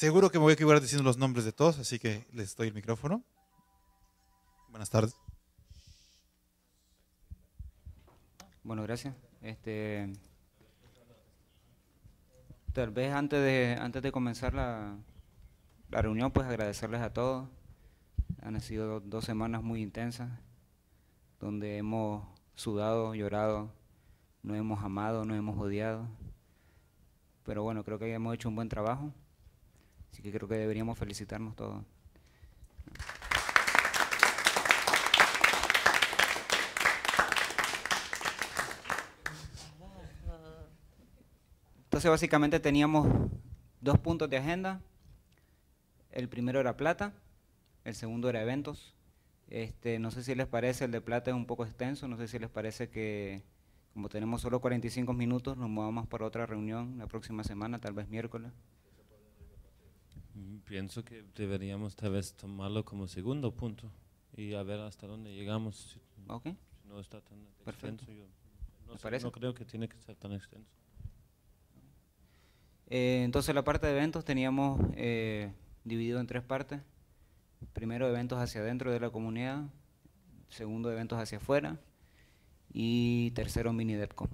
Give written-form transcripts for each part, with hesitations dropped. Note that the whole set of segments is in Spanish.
Seguro que me voy a equivocar diciendo los nombres de todos, así que les doy el micrófono. Buenas tardes. Bueno, gracias. Tal vez antes de comenzar la reunión, pues agradecerles a todos. Han sido 2 semanas muy intensas, donde hemos sudado, llorado, nos hemos amado, nos hemos odiado. Pero bueno, creo que hemos hecho un buen trabajo, así que creo que deberíamos felicitarnos todos. Entonces básicamente teníamos 2 puntos de agenda. El primero era plata, el segundo era eventos. No sé si les parece, el de plata es un poco extenso, no sé si les parece que como tenemos solo 45 minutos, nos movamos para otra reunión la próxima semana, tal vez miércoles. Pienso que deberíamos tal vez tomarlo como segundo punto y a ver hasta dónde llegamos. Ok. Si no está tan Perfecto. extenso, yo parece? no creo que tiene que ser tan extenso. Entonces la parte de eventos teníamos dividido en 3 partes. Primero, eventos hacia adentro de la comunidad. Segundo, eventos hacia afuera. Y tercero, mini DevConf.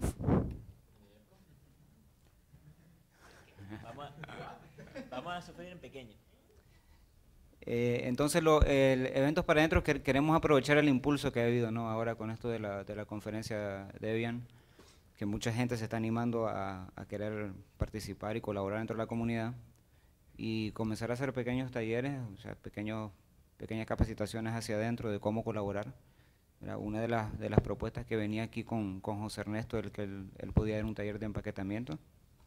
Vamos a sufrir en pequeño. Entonces, eventos para adentro, queremos aprovechar el impulso que ha habido, ¿no? Ahora con esto de la conferencia Debian, que mucha gente se está animando a querer participar y colaborar dentro de la comunidad, y comenzar a hacer pequeños talleres, o sea, pequeñas capacitaciones hacia adentro de cómo colaborar. Era una de las propuestas que venía aquí con José Ernesto, que él podía dar un taller de empaquetamiento.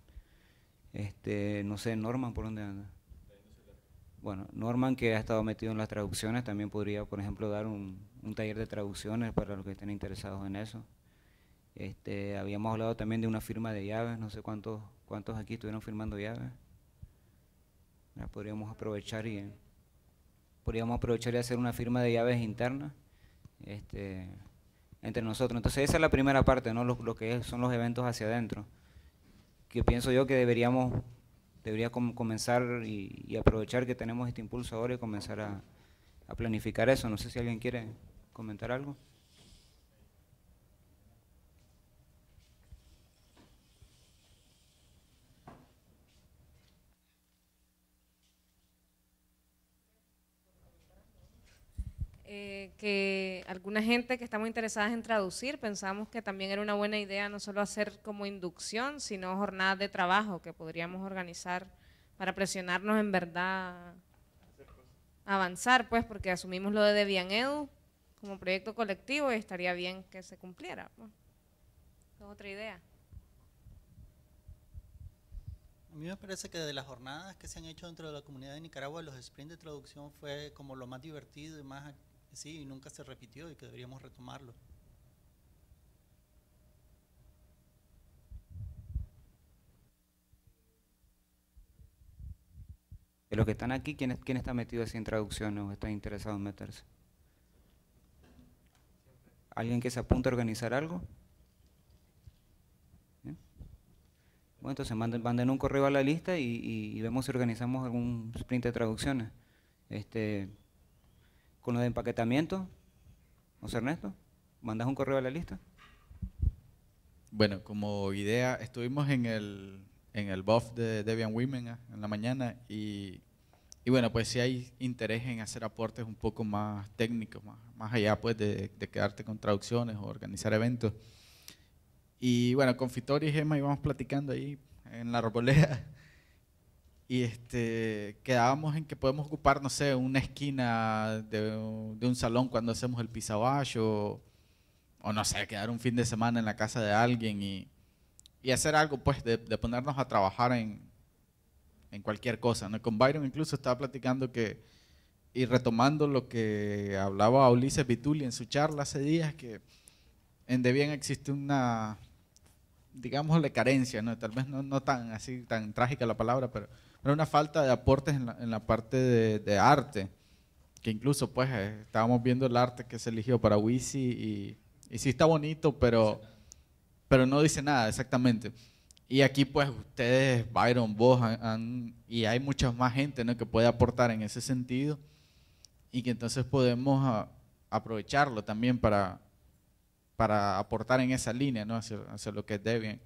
No sé, Norman, ¿por dónde anda? Bueno, Norman, que ha estado metido en las traducciones, también podría, por ejemplo, dar un taller de traducciones para los que estén interesados en eso. Habíamos hablado también de una firma de llaves, no sé cuántos aquí estuvieron firmando llaves. Podríamos aprovechar y hacer una firma de llaves interna entre nosotros. Entonces esa es la primera parte, ¿no? Lo que son los eventos hacia adentro, que pienso yo que debería comenzar y aprovechar que tenemos este impulso ahora y comenzar a planificar eso. No sé si alguien quiere comentar algo. Que alguna gente que estamos interesadas en traducir, pensamos que también era una buena idea no solo hacer como inducción, sino jornadas de trabajo que podríamos organizar para presionarnos en verdad a avanzar, pues, porque asumimos lo de Debian Edu como proyecto colectivo y estaría bien que se cumpliera. Bueno, es otra idea. A mí me parece que de las jornadas que se han hecho dentro de la comunidad de Nicaragua, los sprints de traducción fue como lo más divertido y más, sí, y nunca se repitió y que deberíamos retomarlo. De los que están aquí, ¿quién está metido así en traducciones o está interesado en meterse? ¿Alguien que se apunte a organizar algo? Bueno, entonces manden un correo a la lista y vemos si organizamos algún sprint de traducciones. Con lo de empaquetamiento, José Ernesto, ¿mandas un correo a la lista? Bueno, como idea, estuvimos en el BOF de Debian Women en la mañana y bueno, pues sí hay interés en hacer aportes un poco más técnicos, más allá pues de quedarte con traducciones o organizar eventos. Y bueno, con Fitori y Gemma íbamos platicando ahí en la arboleda y quedábamos en que podemos ocupar, no sé, una esquina de un salón cuando hacemos el Pizza Bash o no sé, quedar un fin de semana en la casa de alguien y hacer algo pues de ponernos a trabajar en cualquier cosa, ¿no? Con Byron incluso estaba platicando y retomando lo que hablaba Ulises Vituli en su charla hace días, que en Debian existe una, digámosle, carencia, ¿no? Tal vez no tan así, tan trágica la palabra, pero una falta de aportes en la parte de arte, que incluso pues estábamos viendo el arte que se eligió para Wisi y sí está bonito, pero no dice nada exactamente. Y aquí pues ustedes, Byron, vos, y hay mucha más gente, ¿no?, que puede aportar en ese sentido y que entonces podemos aprovecharlo también para aportar en esa línea, ¿no?, hacia lo que es Debian.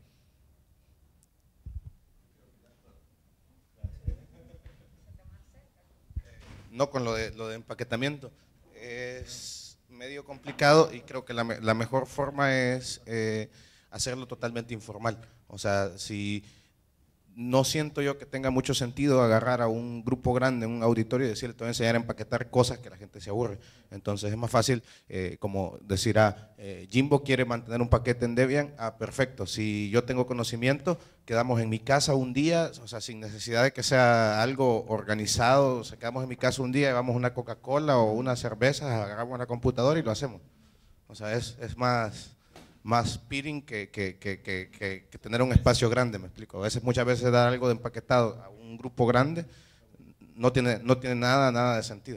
No, con lo de empaquetamiento. Es medio complicado y creo que la mejor forma es hacerlo totalmente informal. O sea, si no siento yo que tenga mucho sentido agarrar a un grupo grande, un auditorio y decirle, te voy a enseñar a empaquetar cosas que la gente se aburre. Entonces es más fácil como decir, Jimbo quiere mantener un paquete en Debian, perfecto, si yo tengo conocimiento, quedamos en mi casa un día, o sea, sin necesidad de que sea algo organizado, o sea, quedamos en mi casa un día, llevamos una Coca-Cola o unas cervezas, agarramos una computadora y lo hacemos. O sea, es más peering que tener un espacio grande, me explico. Muchas veces dar algo de empaquetado a un grupo grande no tiene nada de sentido.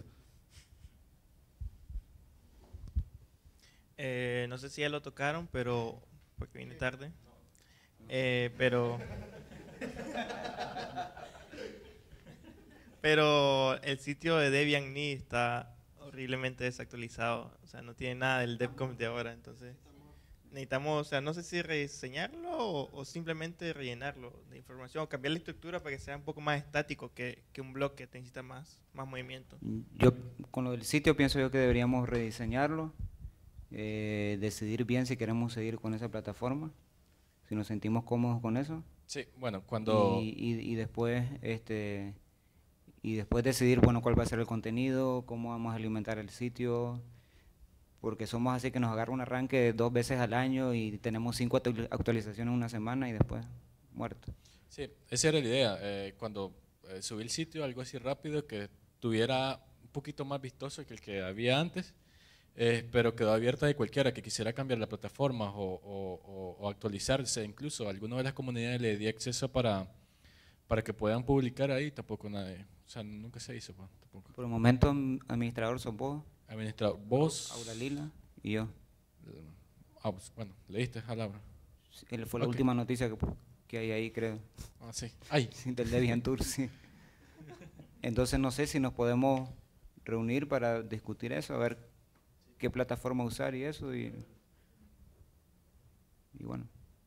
No sé si ya lo tocaron, pero porque vine tarde. Pero el sitio de Debian.me está horriblemente desactualizado. O sea, no tiene nada del DevConf de ahora, entonces necesitamos, o sea, no sé si rediseñarlo o simplemente rellenarlo de información o cambiar la estructura para que sea un poco más estático que un blog que necesita más movimiento. Yo, con lo del sitio, pienso yo que deberíamos rediseñarlo, decidir bien si queremos seguir con esa plataforma, si nos sentimos cómodos con eso. Sí, bueno, cuando... Y después, decidir, bueno, cuál va a ser el contenido, cómo vamos a alimentar el sitio, porque somos así que nos agarra un arranque 2 veces al año y tenemos 5 actualizaciones en una semana y después muerto. Sí, esa era la idea, cuando subí el sitio, algo así rápido, que tuviera un poquito más vistoso que el que había antes, pero quedó abierta de cualquiera que quisiera cambiar la plataforma o actualizarse. Incluso a alguna de las comunidades le di acceso para que puedan publicar ahí, tampoco nadie, o sea, nunca se hizo. Pues, tampoco. Por el momento, administrador sos vos. Administrador, vos. Aura Lila y yo. Pues, bueno, leíste palabra. Él fue la última noticia que hay ahí, creo. Ah, sí. Ay. Del Debian Tour, sí. Entonces no sé si nos podemos reunir para discutir eso, a ver qué plataforma usar y eso, y bueno.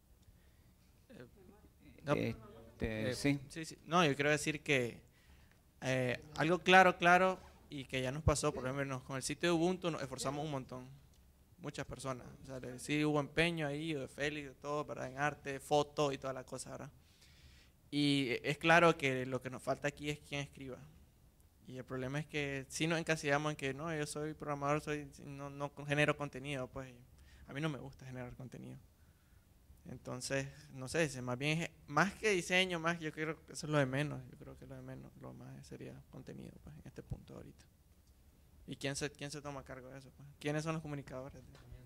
Sí. Sí. No, yo quiero decir que algo claro y que ya nos pasó, por ejemplo, con el sitio de Ubuntu nos esforzamos un montón, muchas personas, o sea, sí hubo empeño ahí, de Félix, de todo, ¿verdad?, en arte, foto y toda la cosa, ¿verdad? Y es claro que lo que nos falta aquí es quien escriba. Y el problema es que si nos encasillamos en que no, yo soy programador, no genero contenido, pues a mí no me gusta generar contenido. Entonces, no sé, más bien, más que diseño, yo creo que eso es lo de menos. Yo creo que lo de menos, lo más sería contenido, pues, en este punto ahorita. ¿Y quién se toma cargo de eso? Pues? ¿Quiénes son los comunicadores?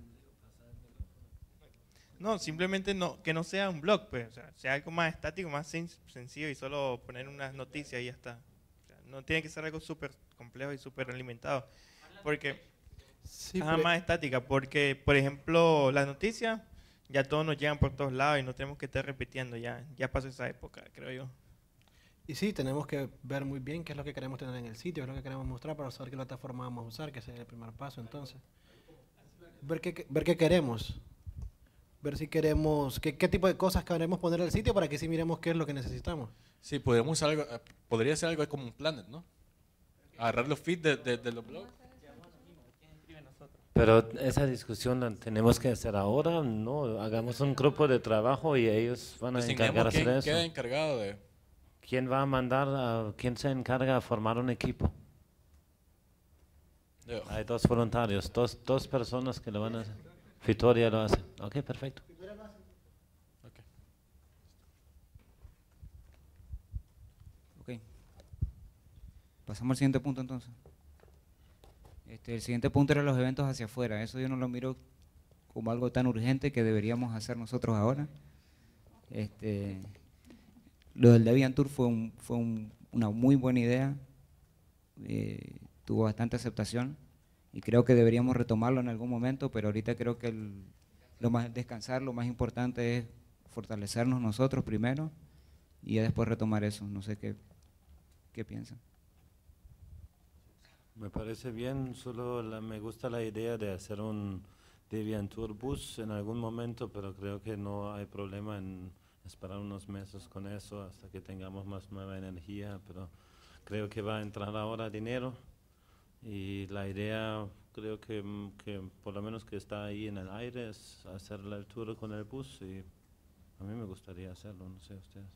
No, simplemente que no sea un blog, pues, o sea algo más estático, más sencillo y solo poner unas noticias y ya está. O sea, no tiene que ser algo súper complejo y súper alimentado, porque más estática, porque, por ejemplo, las noticias ya todos nos llegan por todos lados y no tenemos que estar repitiendo, ya pasó esa época, creo yo. Y sí, tenemos que ver muy bien qué es lo que queremos tener en el sitio, qué es lo que queremos mostrar para saber qué plataforma vamos a usar, que ese es el primer paso entonces. Ver qué queremos, ver si queremos, qué tipo de cosas queremos poner en el sitio para que sí miremos qué es lo que necesitamos. Sí, podría ser algo como un Planet, ¿no? Agarrar los feeds de los blogs. Pero esa discusión la tenemos que hacer ahora, ¿no? Hagamos un grupo de trabajo y ellos van a encargarse de eso. ¿Quién queda encargado de...? ¿Quién va a mandar, quién se encarga de formar un equipo? Yo. Hay 2 voluntarios, dos personas que lo van a hacer. Victoria lo hace. Ok, perfecto. Ok. Pasamos al siguiente punto entonces. El siguiente punto era los eventos hacia afuera. Eso yo no lo miro como algo tan urgente que deberíamos hacer nosotros ahora. Lo del Debian Tour fue una muy buena idea. Tuvo bastante aceptación y creo que deberíamos retomarlo en algún momento, pero ahorita creo que descansar, lo más importante es fortalecernos nosotros primero y ya después retomar eso. No sé qué piensan. Me parece bien, solo me gusta la idea de hacer un Debian Tour Bus en algún momento, pero creo que no hay problema en esperar unos meses con eso hasta que tengamos más nueva energía, pero creo que va a entrar ahora dinero y la idea creo que por lo menos que está ahí en el aire es hacer el tour con el bus y a mí me gustaría hacerlo, no sé ustedes.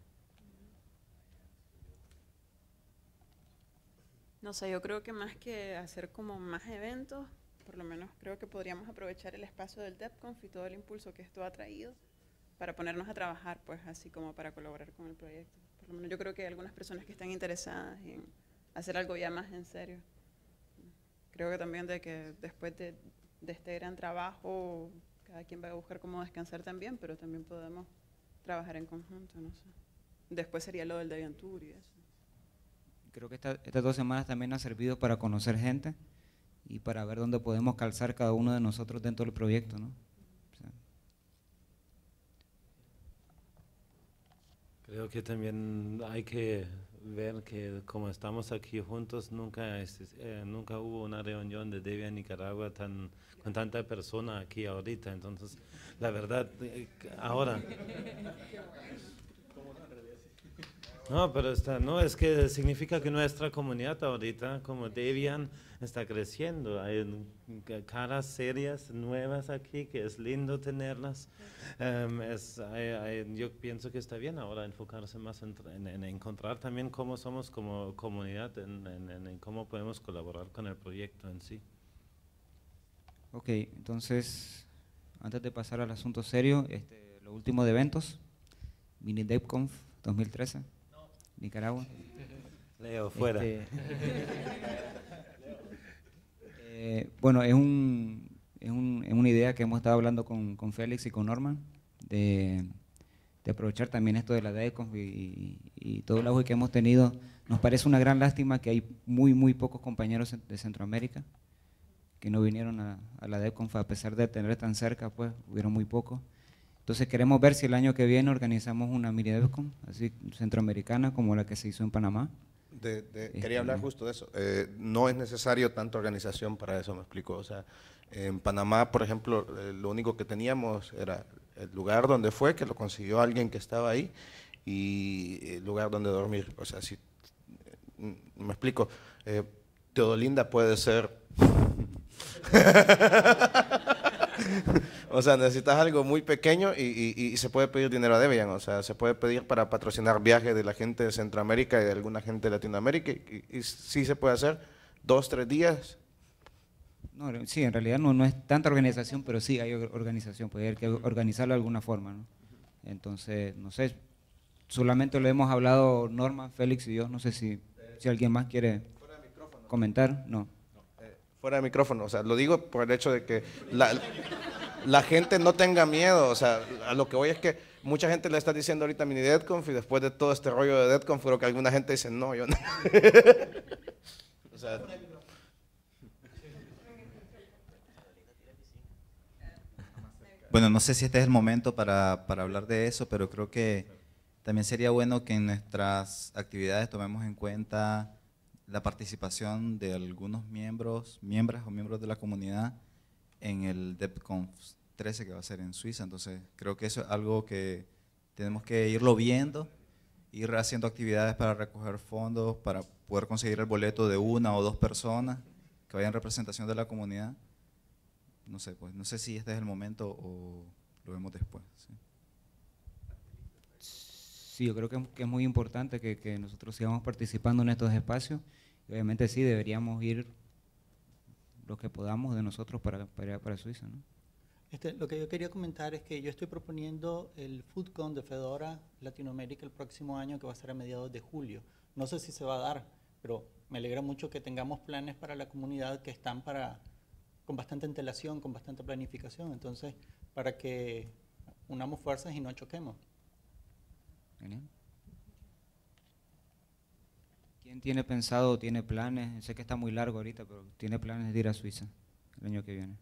No sé, yo creo que más que hacer como más eventos, por lo menos creo que podríamos aprovechar el espacio del DevConf y todo el impulso que esto ha traído para ponernos a trabajar, pues así como para colaborar con el proyecto. Por lo menos yo creo que hay algunas personas que están interesadas en hacer algo ya más en serio. Creo que también de que después de este gran trabajo, cada quien va a buscar cómo descansar también, pero también podemos trabajar en conjunto, no sé. Después sería lo del Debian Tour y eso. Creo que estas 2 semanas también han servido para conocer gente y para ver dónde podemos calzar cada uno de nosotros dentro del proyecto, ¿no? O sea. Creo que también hay que ver que como estamos aquí juntos, nunca hubo una reunión de Debian Nicaragua con tanta persona aquí ahorita, entonces la verdad, ahora... No, pero es que significa que nuestra comunidad ahorita, como Debian, está creciendo. Hay caras serias, nuevas aquí, que es lindo tenerlas. Yo pienso que está bien ahora enfocarse más en encontrar también cómo somos como comunidad, en cómo podemos colaborar con el proyecto en sí. Ok, entonces, antes de pasar al asunto serio, lo último de eventos, Mini DevConf 2013. Nicaragua. Leo, fuera. Bueno, es una idea que hemos estado hablando con Félix y con Norman, de aprovechar también esto de la DevConf y todo el auge que hemos tenido. Nos parece una gran lástima que hay muy pocos compañeros de Centroamérica que no vinieron a la DevConf, a pesar de tener tan cerca, pues hubieron muy pocos. Entonces queremos ver si el año que viene organizamos una mini DevConf, así centroamericana como la que se hizo en Panamá. Quería hablar justo de eso. No es necesario tanta organización para eso, me explico. O sea, en Panamá, por ejemplo, lo único que teníamos era el lugar donde fue, que lo consiguió alguien que estaba ahí, y el lugar donde dormir. O sea, si me explico, Teodolinda puede ser... O sea, necesitas algo muy pequeño y se puede pedir dinero a Debian, o sea, se puede pedir para patrocinar viajes de la gente de Centroamérica y de alguna gente de Latinoamérica y sí se puede hacer 2, 3 días. No, sí, en realidad no es tanta organización, pero sí hay organización, puede haber que organizarlo de alguna forma, ¿no? Entonces, no sé, solamente lo hemos hablado Norman, Félix y yo, no sé si alguien más quiere comentar, no. Fuera de micrófono, o sea, lo digo por el hecho de que la gente no tenga miedo, o sea, a lo que voy es que mucha gente le está diciendo ahorita mini DevConf y después de todo este rollo de DevConf, creo que alguna gente dice, no, yo no. O sea, bueno, no sé si este es el momento para hablar de eso, pero creo que también sería bueno que en nuestras actividades tomemos en cuenta la participación de algunos miembros de la comunidad en el DevConf 13 que va a ser en Suiza. Entonces creo que eso es algo que tenemos que irlo viendo, ir haciendo actividades para recoger fondos, para poder conseguir el boleto de 1 o 2 personas que vayan en representación de la comunidad. No sé, pues no sé si este es el momento o lo vemos después. Sí, yo creo que es muy importante que nosotros sigamos participando en estos espacios. Y obviamente sí, deberíamos ir lo que podamos de nosotros para Suiza, ¿no? Lo que yo quería comentar es que yo estoy proponiendo el FoodCon de Fedora Latinoamérica el próximo año, que va a ser a mediados de julio. No sé si se va a dar, pero me alegra mucho que tengamos planes para la comunidad que están con bastante antelación, con bastante planificación. Entonces, para que unamos fuerzas y no choquemos. Genial. ¿Quién tiene pensado o tiene planes? Sé que está muy largo ahorita, pero tiene planes de ir a Suiza el año que viene.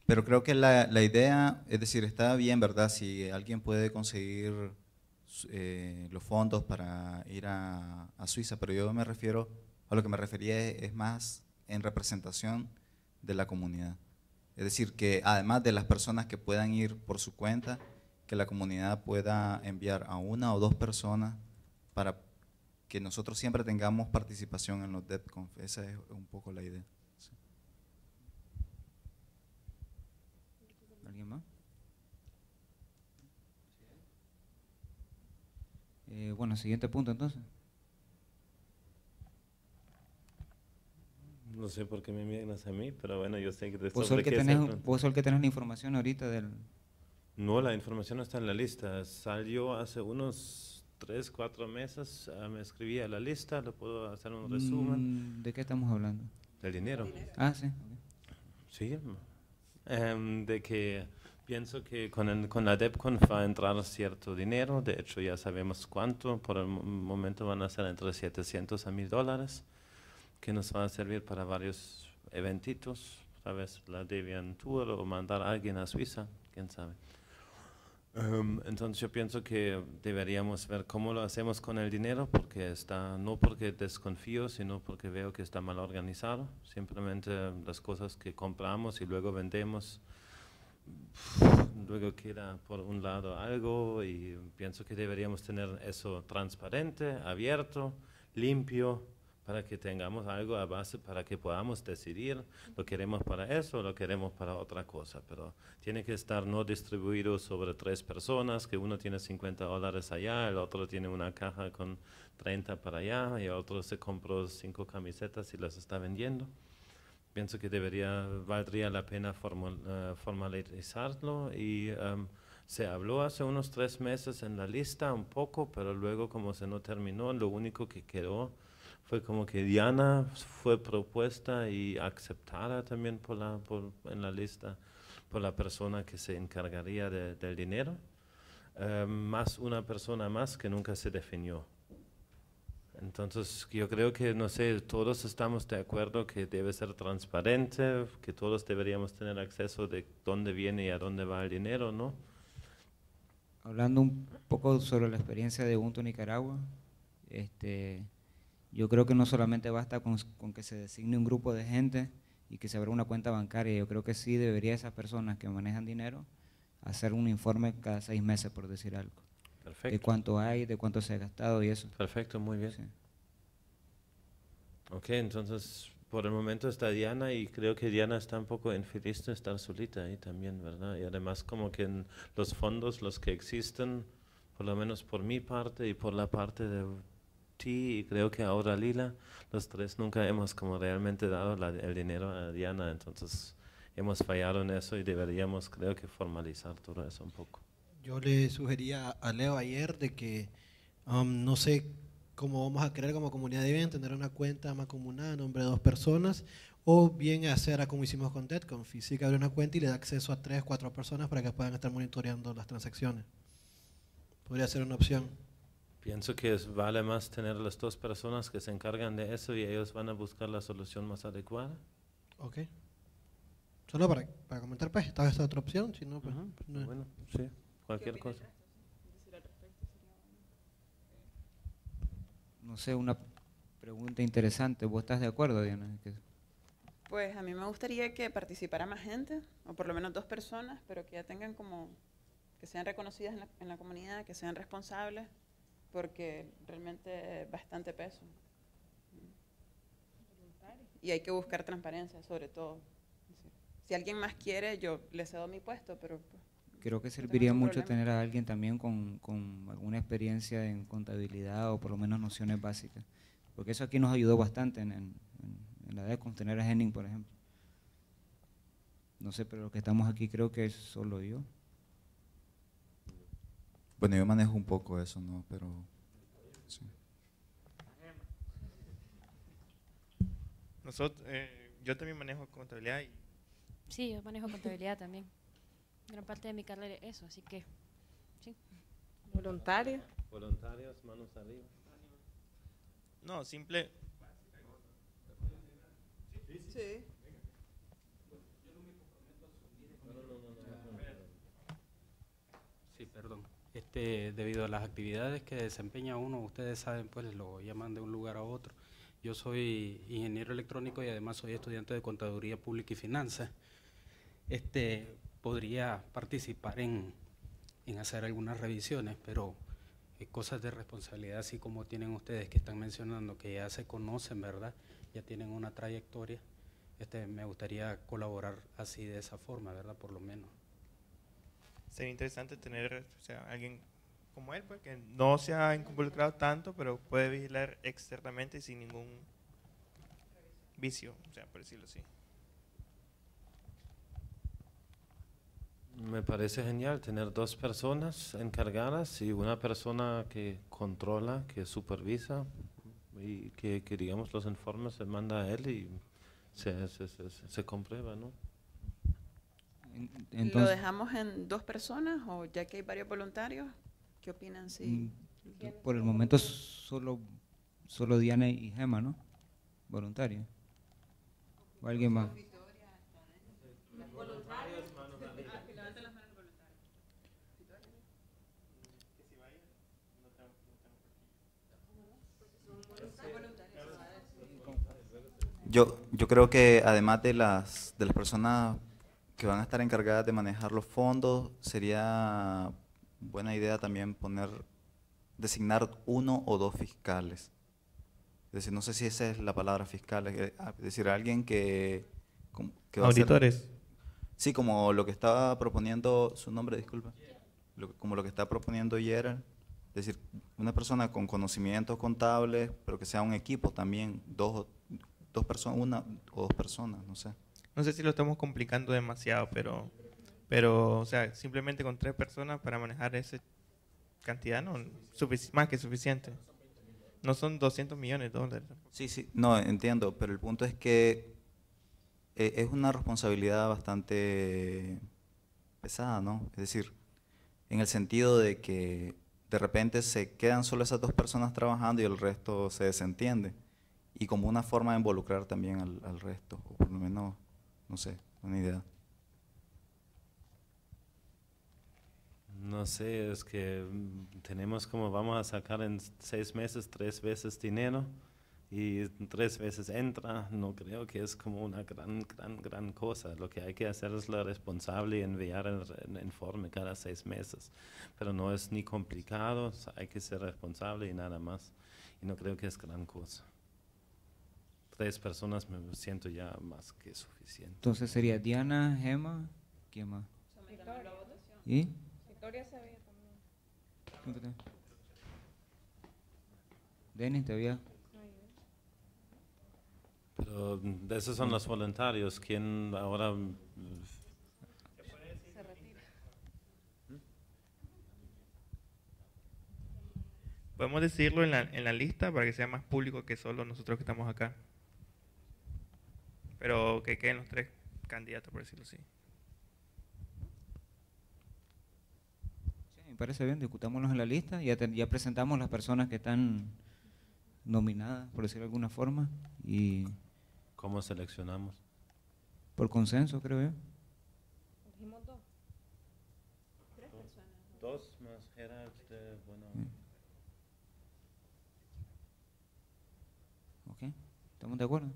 Pero creo que la idea, es decir, está bien, ¿verdad? Si alguien puede conseguir los fondos para ir a Suiza, pero yo me refiero, a lo que me refería es más en representación de la comunidad. Es decir, que además de las personas que puedan ir por su cuenta, que la comunidad pueda enviar a 1 o 2 personas para que nosotros siempre tengamos participación en los DevConf. Esa es un poco la idea. Sí. ¿Alguien más? Bueno, siguiente punto entonces. No sé por qué me miras a mí, pero bueno, yo sé que Vos sos el que tenés la información ahorita del... No, la información está en la lista. Salió hace unos 3, 4 meses. Me escribí a la lista, le puedo hacer un resumen. ¿De qué estamos hablando? Del dinero. Ah, sí. Sí. De que pienso que con la DevConf va a entrar cierto dinero. De hecho, ya sabemos cuánto. Por el momento van a ser entre $700 a $1,000, que nos va a servir para varios eventitos. Tal vez la Debian Tour o mandar a alguien a Suiza, quién sabe. Entonces yo pienso que deberíamos ver cómo lo hacemos con el dinero, porque está, no porque desconfío, sino porque veo que está mal organizado. Simplemente las cosas que compramos y luego vendemos, luego queda por un lado algo, y pienso que deberíamos tener eso transparente, abierto, limpio, para que tengamos algo a base para que podamos decidir lo queremos para eso o lo queremos para otra cosa, pero tiene que estar no distribuido sobre 3 personas, que uno tiene $50 allá, el otro tiene una caja con 30 para allá y el otro se compró 5 camisetas y las está vendiendo. Pienso que valdría la pena formalizarlo, y se habló hace unos 3 meses en la lista un poco, pero luego como se no terminó, lo único que quedó fue como que Diana fue propuesta y aceptada también en la lista por la persona que se encargaría del dinero, más una persona más que nunca se definió. Entonces yo creo que, no sé, todos estamos de acuerdo que debe ser transparente, que todos deberíamos tener acceso de dónde viene y a dónde va el dinero, ¿no? Hablando un poco sobre la experiencia de Ubuntu Nicaragua, yo creo que no solamente basta con que se designe un grupo de gente y que se abra una cuenta bancaria. Yo creo que sí debería esas personas que manejan dinero hacer un informe cada 6 meses, por decir algo. Perfecto. De cuánto hay, de cuánto se ha gastado y eso. Perfecto, muy bien. Sí. Ok, entonces por el momento está Diana, y creo que Diana está un poco infeliz de estar solita ahí también, ¿verdad? Y además como que en los fondos, los que existen, por lo menos por mi parte y por la parte de ti, y creo que ahora Lila, los 3 nunca hemos como realmente dado el dinero a Diana, entonces hemos fallado en eso y deberíamos, creo que, formalizar todo eso un poco. Yo le sugería a Leo ayer de que no sé cómo vamos a querer como comunidad de Debian tener una cuenta mancomunada a nombre de 2 personas, o bien hacer como hicimos con DevConf, y sí que abre una cuenta y le da acceso a 3, 4 personas para que puedan estar monitoreando las transacciones. Podría ser una opción. Pienso que vale más tener las 2 personas que se encargan de eso, y ellos van a buscar la solución más adecuada. Ok. Solo para comentar, pues, estaba esta otra opción, si no, pues... no. Bueno, sí, cualquier cosa. No sé, una pregunta interesante. ¿Vos estás de acuerdo, Diana? Pues a mí me gustaría que participara más gente, o por lo menos 2 personas, pero que ya tengan como, que sean reconocidas en la comunidad, que sean responsables, porque realmente es bastante peso. Y hay que buscar transparencia, sobre todo. Si alguien más quiere, yo le cedo mi puesto, pero... Creo que serviría mucho tener a alguien también con alguna experiencia en contabilidad, o por lo menos nociones básicas. Porque eso aquí nos ayudó bastante en la DevConf, tener a Henning, por ejemplo. No sé, pero los que estamos aquí creo que es solo yo. Bueno, yo manejo un poco eso, ¿no? Pero sí. Yo también manejo contabilidad. Sí, yo manejo contabilidad también. Gran parte de mi carrera es eso, así que sí. ¿Voluntario? Voluntarios, manos arriba. No, simple. Sí. Perdón. Debido a las actividades que desempeña uno, ustedes saben, pues lo llaman de un lugar a otro. Yo soy ingeniero electrónico y además soy estudiante de Contaduría Pública y Finanzas. Podría participar en hacer algunas revisiones, pero cosas de responsabilidad, así como tienen ustedes que están mencionando, que ya se conocen, ¿verdad? Ya tienen una trayectoria. Me gustaría colaborar así de esa forma, ¿verdad? Por lo menos. Sería interesante tener, o sea, alguien como él, pues, que no se ha involucrado tanto, pero puede vigilar externamente sin ningún vicio, o sea, por decirlo así. Me parece genial tener 2 personas encargadas y una persona que controla, que supervisa y que digamos los informes se manda a él y se comprueba, ¿no? Entonces, ¿lo dejamos en 2 personas o ya que hay varios voluntarios? ¿Qué opinan? Si por el momento solo Diana y Gema, ¿no? Voluntario. ¿O alguien más? Yo creo que además de las personas que van a estar encargadas de manejar los fondos, sería buena idea también designar 1 o 2 fiscales. Es decir, no sé si esa es la palabra fiscal, es decir, alguien que va auditores. A ser, sí, como lo que estaba proponiendo, su nombre, disculpa, como lo que está proponiendo Gerald, es decir, una persona con conocimientos contables, pero que sea un equipo también, 2 personas, 1 o 2 personas, no sé. No sé si lo estamos complicando demasiado, pero o sea, simplemente con 3 personas para manejar esa cantidad, no, más que suficiente. No son $200 millones. Sí, no, entiendo, pero el punto es que es una responsabilidad bastante pesada, ¿no? Es decir, en el sentido de que de repente se quedan solo esas 2 personas trabajando y el resto se desentiende. Y como una forma de involucrar también al resto, o por lo menos, no sé, una idea. No sé, es que tenemos como vamos a sacar en 6 meses 3 veces dinero y 3 veces entra. No creo que es como una gran cosa. Lo que hay que hacer es lo responsable y enviar el informe cada 6 meses. Pero no es ni complicado, hay que ser responsable y nada más. Y no creo que es gran cosa. 3 personas me siento ya más que suficiente. Entonces sería Diana, Gema, ¿quién más? Victoria. ¿Y? Victoria se veía también. Denis, ¿te había? Pero esos son los voluntarios. ¿Quién ahora? Se retira. Podemos decirlo en la lista para que sea más público que solo nosotros que estamos acá. Pero que queden los 3 candidatos, por decirlo así. Sí, me parece bien, discutámoslos en la lista. Ya presentamos las personas que están nominadas, por decirlo de alguna forma. Y ¿Cómo seleccionamos? por consenso, creo yo. Dijimos 2. 3 personas. 2 más Gerald, bueno. Ok, ¿estamos de acuerdo?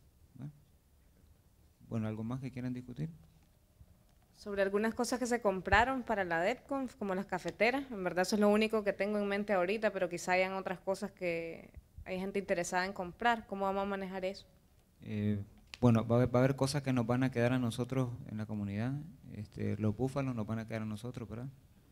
Bueno, ¿algo más que quieran discutir? Sobre algunas cosas que se compraron para la DEPCONF, como las cafeteras. En verdad eso es lo único que tengo en mente ahorita, pero quizá hayan otras cosas que hay gente interesada en comprar. ¿Cómo vamos a manejar eso? Bueno, va a haber cosas que nos van a quedar a nosotros en la comunidad. Los búfalos nos van a quedar a nosotros, ¿verdad?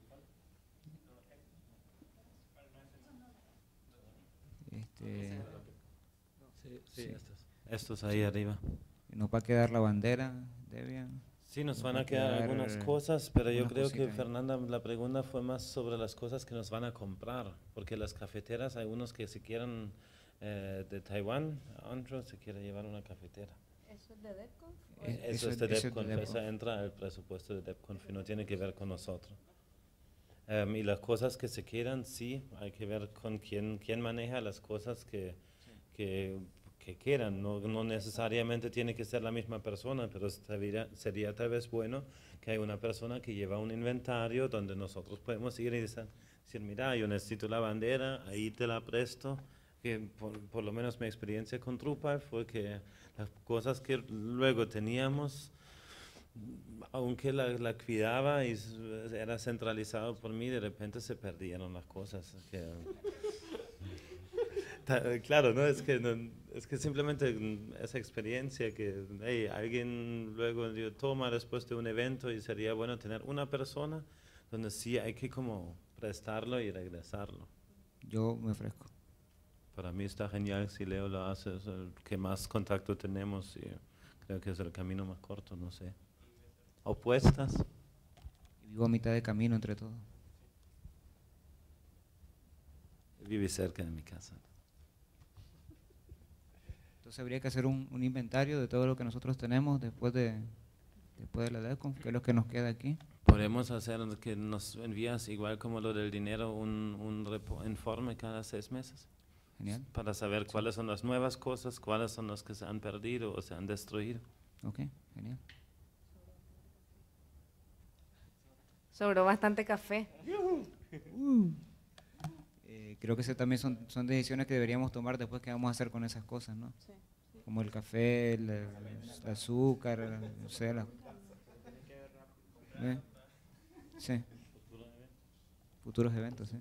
Sí. Estos ahí arriba. Nos va a quedar la bandera, Debian. Sí, nos van a quedar algunas cosas, pero yo creo que Fernanda, la pregunta fue más sobre las cosas que nos van a comprar, porque las cafeteras, hay unos que si quieren de Taiwán, Andrew se quiere llevar una cafetera. ¿Eso es de DEPCONF? Eso es de DEPCONF, esa entra al presupuesto de DEPCONF y no tiene que ver con nosotros. Y las cosas que se quieran, sí, hay que ver con quién maneja las cosas que que quieran. No necesariamente tiene que ser la misma persona, pero sería tal vez bueno que haya una persona que lleva un inventario donde nosotros podemos ir y decir, mira, yo necesito la bandera, ahí te la presto. Que por lo menos mi experiencia con Drupal fue que las cosas que luego teníamos, aunque la cuidaba y era centralizado por mí, de repente se perdieron las cosas. Claro, ¿no? Es que simplemente esa experiencia que alguien luego toma después de un evento y sería bueno tener una persona donde sí hay que como prestarlo y regresarlo. Yo me ofrezco. Para mí está genial si Leo lo hace, es el que más contacto tenemos y creo que es el camino más corto, no sé. ¿Opuestas? Vivo a mitad de camino entre todos. Vive cerca de mi casa. Entonces habría que hacer un inventario de todo lo que nosotros tenemos después de la DevConf, que es lo que nos queda aquí. Podemos hacer que nos envías, igual como lo del dinero, un informe cada 6 meses. Genial. Para saber cuáles son las nuevas cosas, cuáles son las que se han perdido o se han destruido. Ok, genial. Sobró bastante café. Creo que también son decisiones que deberíamos tomar después que vamos a hacer con esas cosas, ¿no? Sí. Como el café, el azúcar, no sé, sí. Futuros eventos, sí.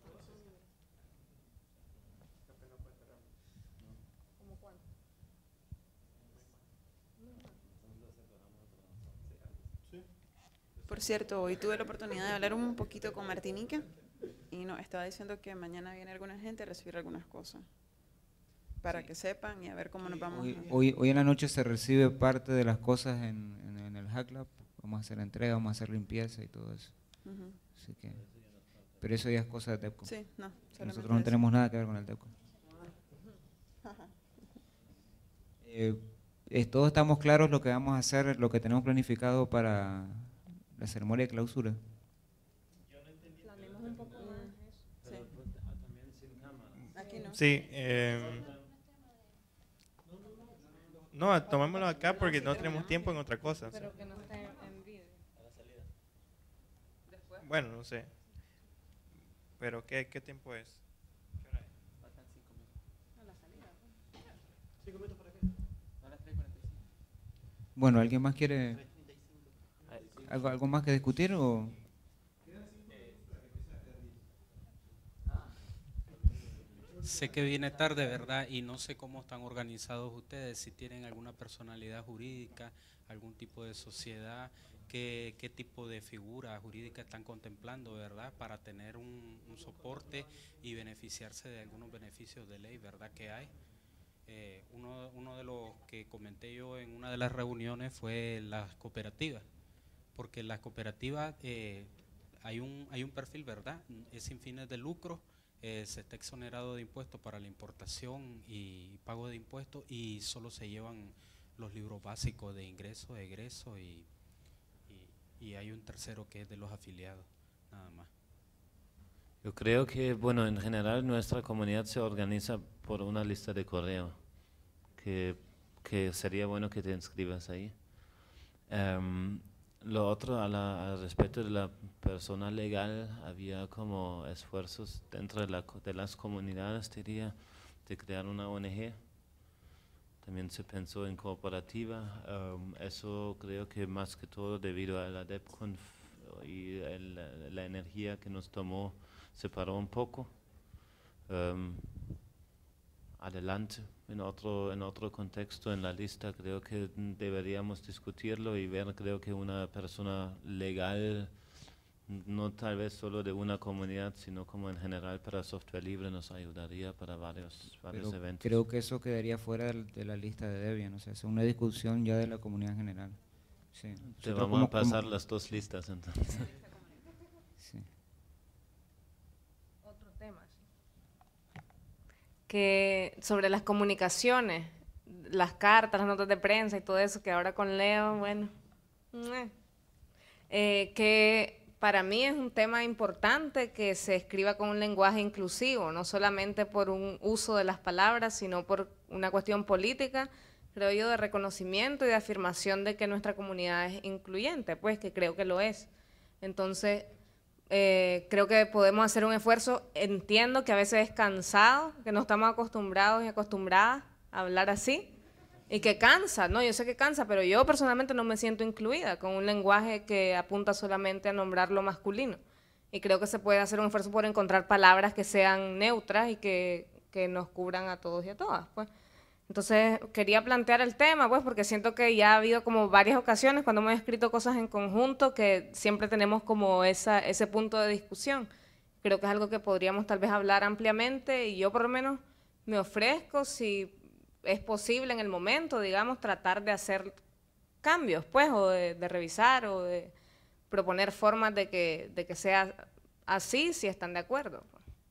Por cierto, hoy tuve la oportunidad de hablar un poquito con Martinica y nos estaba diciendo que mañana viene alguna gente a recibir algunas cosas para que sepan y a ver cómo nos vamos. Hoy en la noche se recibe parte de las cosas en el Hack Lab. Vamos a hacer la entrega, vamos a hacer limpieza y todo eso. Así que, pero eso ya es cosa de DevCon. Sí, no, nosotros no tenemos nada que ver con el DevCon. Todos estamos claros lo que vamos a hacer, lo que tenemos planificado para la ceremonia de clausura. Planeemos un poco más eso. Aquí no. Sí. No, tomémoslo acá porque no tenemos tiempo en otra cosa. Pero que no esté en vídeo. Bueno, no sé. Pero ¿qué tiempo es? ¿Qué hora es? Faltan 5 minutos. A la salida. 5 minutos para qué? A las 3:45. Bueno, ¿alguien más quiere algo más que discutir o? Sé que viene tarde, ¿verdad? Y no sé cómo están organizados ustedes, si tienen alguna personalidad jurídica, algún tipo de sociedad, qué tipo de figura jurídica están contemplando, ¿verdad? Para tener un soporte y beneficiarse de algunos beneficios de ley, ¿verdad? Que hay. Uno de los que comenté yo en una de las reuniones fue las cooperativas, porque las cooperativas hay un perfil, ¿verdad? Es sin fines de lucro. Se está exonerado de impuestos para la importación y pago de impuestos y solo se llevan los libros básicos de ingreso, egreso y hay un tercero que es de los afiliados, nada más. Yo creo que, bueno, en general nuestra comunidad se organiza por una lista de correo, que sería bueno que te inscribas ahí. Lo otro, al respecto de la persona legal, había como esfuerzos dentro de las comunidades, diría, de crear una ONG. También se pensó en cooperativa. Eso creo que más que todo debido a la DevConf y la energía que nos tomó, se paró un poco. Adelante, en otro contexto en la lista, creo que deberíamos discutirlo y ver, creo que una persona legal, no tal vez solo de una comunidad, sino como en general para software libre nos ayudaría para varios eventos. Creo que eso quedaría fuera de la lista de Debian, o sea, es una discusión ya de la comunidad en general. Sí. Te vamos a pasar las dos listas entonces. Sí. Otro tema. Que sobre las comunicaciones, las cartas, las notas de prensa y todo eso, que ahora con Leo, bueno, que para mí es un tema importante que se escriba con un lenguaje inclusivo, no solamente por un uso de las palabras, sino por una cuestión política, creo yo, de reconocimiento y de afirmación de que nuestra comunidad es incluyente, pues que creo que lo es. Entonces, creo que podemos hacer un esfuerzo, entiendo que a veces es cansado, que no estamos acostumbrados y acostumbradas a hablar así, y que cansa, ¿no? Yo sé que cansa, pero yo personalmente no me siento incluida con un lenguaje que apunta solamente a nombrar lo masculino. Y creo que se puede hacer un esfuerzo por encontrar palabras que sean neutras y que nos cubran a todos y a todas, pues. Entonces, quería plantear el tema, pues, porque siento que ya ha habido como varias ocasiones cuando hemos escrito cosas en conjunto que siempre tenemos como ese punto de discusión. Creo que es algo que podríamos tal vez hablar ampliamente y yo por lo menos me ofrezco, si es posible en el momento, digamos, tratar de hacer cambios, pues, o de revisar o de proponer formas de que sea así, si están de acuerdo.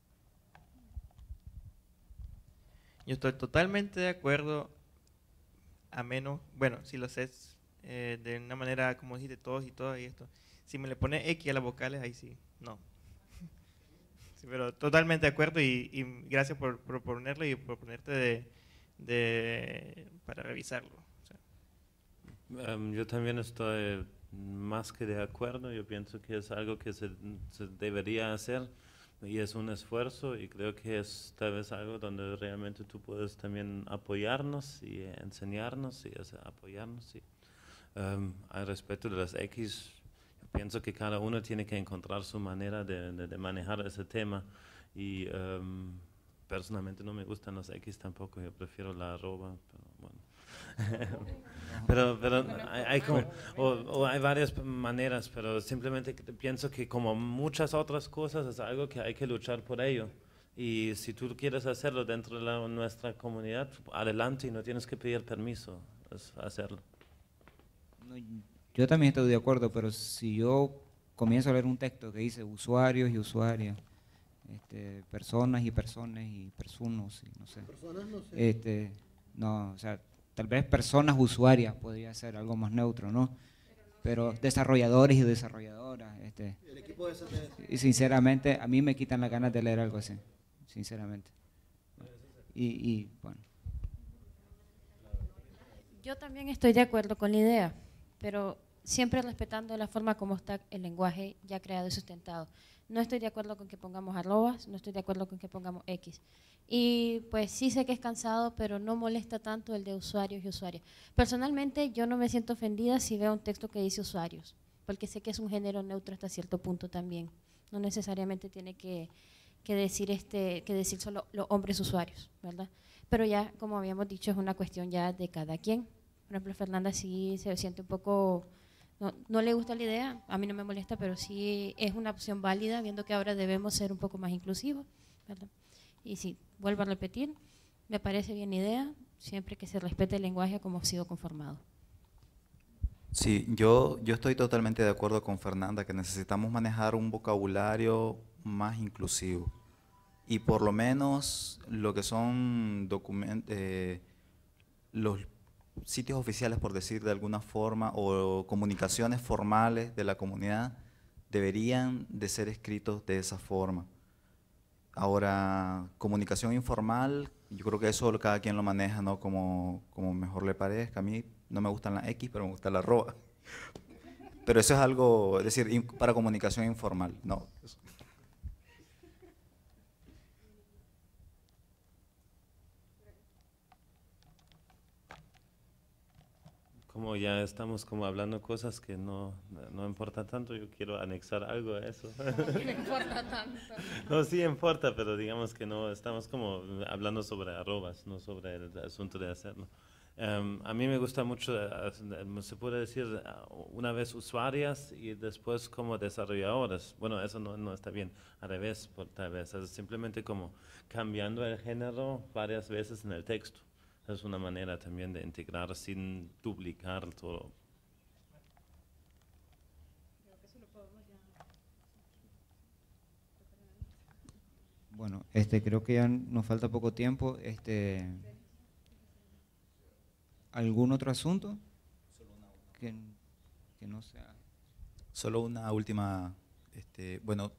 Yo estoy totalmente de acuerdo, a menos, bueno, si lo haces de una manera, como dijiste, todos y todas y esto. Si me le pones X a las vocales, ahí sí, no. Sí, pero totalmente de acuerdo y gracias por proponerlo y por ponerte para revisarlo. O sea. Yo también estoy más que de acuerdo, yo pienso que es algo que se debería hacer. Y es un esfuerzo y creo que es tal vez algo donde realmente tú puedes también apoyarnos y enseñarnos y apoyarnos. Y, al respecto de las X, yo pienso que cada uno tiene que encontrar su manera de manejar ese tema y personalmente no me gustan las X tampoco, yo prefiero la arroba, pero bueno. pero hay como, o hay varias maneras, pero simplemente pienso que como muchas otras cosas es algo que hay que luchar por ello. Y si tú quieres hacerlo dentro de nuestra comunidad, adelante y no tienes que pedir permiso, es hacerlo. Yo también estoy de acuerdo, pero si yo comienzo a leer un texto que dice usuarios y usuarias, personas y personas y personas, no sé. Personas no sé. No, o sea, tal vez personas usuarias podría ser algo más neutro, ¿no? Pero desarrolladores y desarrolladoras. El equipo de y sinceramente, a mí me quitan las ganas de leer algo así, sinceramente. Y bueno. Yo también estoy de acuerdo con la idea, pero siempre respetando la forma como está el lenguaje ya creado y sustentado. No estoy de acuerdo con que pongamos arrobas, no estoy de acuerdo con que pongamos X. Y pues sí sé que es cansado, pero no molesta tanto el de usuarios y usuarias. Personalmente yo no me siento ofendida si veo un texto que dice usuarios, porque sé que es un género neutro hasta cierto punto también. No necesariamente tiene que decir solo los hombres usuarios, ¿verdad? Pero ya, como habíamos dicho, es una cuestión ya de cada quien. Por ejemplo, Fernanda sí se siente un poco, no le gusta la idea, a mí no me molesta, pero sí es una opción válida, viendo que ahora debemos ser un poco más inclusivos, ¿verdad? Y sí, vuelvo a repetir, me parece bien idea, siempre que se respete el lenguaje como ha sido conformado. Sí, yo estoy totalmente de acuerdo con Fernanda, que necesitamos manejar un vocabulario más inclusivo. Y por lo menos lo que son los sitios oficiales, por decir de alguna forma, o comunicaciones formales de la comunidad, deberían de ser escritos de esa forma. Ahora, comunicación informal, yo creo que eso cada quien lo maneja, ¿no? Como mejor le parezca. A mí no me gustan las X, pero me gusta la arroba. Pero eso es algo, es decir, para comunicación informal, no. Como ya estamos como hablando cosas que no importa tanto, yo quiero anexar algo a eso. No importa tanto. No, sí importa, pero digamos que no, estamos como hablando sobre arrobas, no sobre el asunto de hacerlo. A mí me gusta mucho, se puede decir una vez usuarias y después como desarrolladoras. Bueno, eso no está bien, al revés, tal vez. Es simplemente como cambiando el género varias veces en el texto. Es una manera también de integrar sin duplicar todo. Bueno, creo que ya nos falta poco tiempo. ¿Algún otro asunto? Que no sea. Solo una última. Bueno,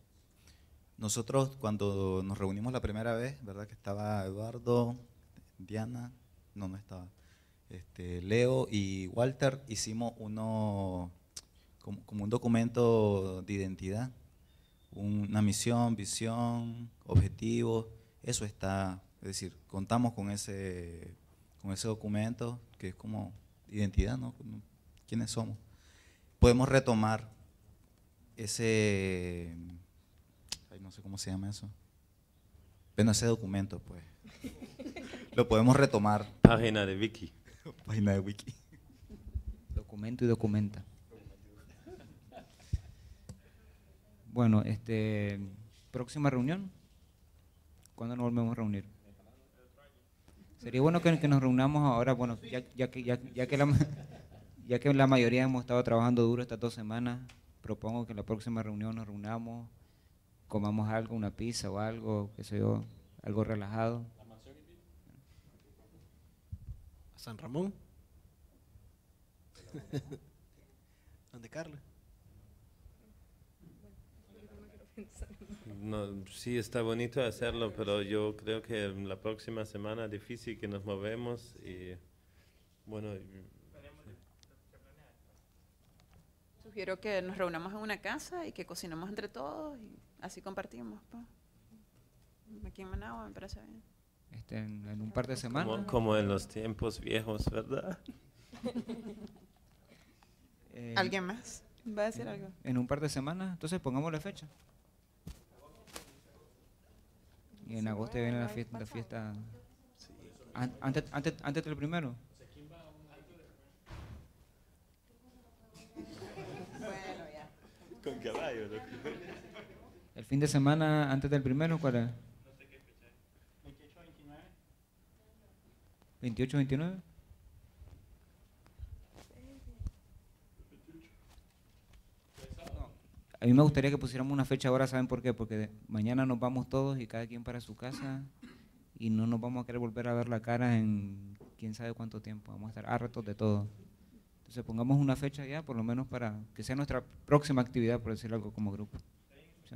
nosotros cuando nos reunimos la primera vez, ¿verdad? Que estaba Eduardo, Diana, no estaba. Leo y Walter hicimos como un documento de identidad, una misión, visión, objetivos, eso está, es decir, contamos con ese documento que es como identidad, ¿no? ¿Quiénes somos? Podemos retomar ese, no sé cómo se llama eso, bueno, ese documento, pues, lo podemos retomar. Página de wiki. Página de wiki. Documento y documenta. Bueno, próxima reunión, ¿cuándo nos volvemos a reunir? Sería bueno que nos reunamos ahora, bueno, ya que la mayoría hemos estado trabajando duro estas 2 semanas, propongo que la próxima reunión nos reunamos, comamos algo, una pizza o algo, qué sé yo, algo relajado. ¿A San Ramón? ¿Dónde Carla? No, sí, está bonito hacerlo, pero yo creo que la próxima semana es difícil que nos movemos y bueno. Sugiero que nos reunamos en una casa y que cocinemos entre todos y así compartimos. Pues. Aquí en Managua me parece bien. En un par de semanas. Como en los tiempos viejos, ¿verdad? ¿Alguien más va a decir algo? En un par de semanas, entonces pongamos la fecha. Y en agosto viene la fiesta antes del primero. Bueno, ya. Con caballo, ¿no? El fin de semana antes del primero, ¿cuál es? 28, 29. A mí me gustaría que pusiéramos una fecha ahora, ¿saben por qué? Porque mañana nos vamos todos y cada quien para su casa y no nos vamos a querer volver a ver la cara en quién sabe cuánto tiempo. Vamos a estar hartos de todo. Entonces pongamos una fecha ya, por lo menos para que sea nuestra próxima actividad, por decir algo como grupo. Sí.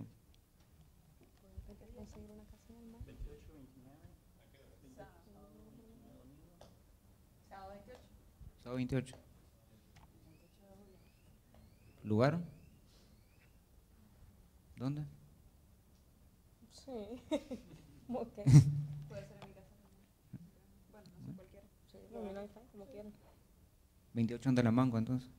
Sábado 28. ¿Lugar? ¿Dónde? Sí. Okay. Puede ser en mi casa. Bueno, no sé, cualquiera. Sí, como quieran. 28 en Talamanco, entonces.